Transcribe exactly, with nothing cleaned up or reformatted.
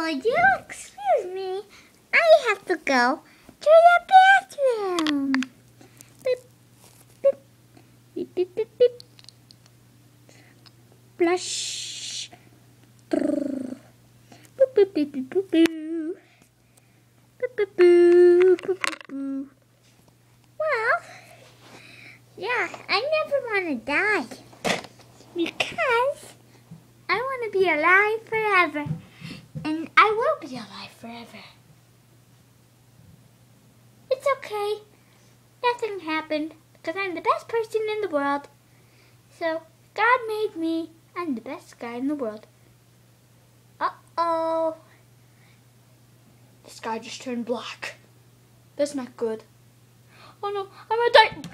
Oh, you excuse me. I have to go to the bathroom. Beep, beep, beep, beep, beep, beep. Flush. Boop, boop, boop, boop, boop, boop. Boop, boop, boop, boop, boop, boop. Well, yeah, I never want to die because I want to be alive forever, and I will be alive forever. It's okay. Nothing happened because I'm the best person in the world. So God made me. I'm the best guy in the world. Uh-oh. The sky just turned black. That's not good. Oh no, I'm gonna die.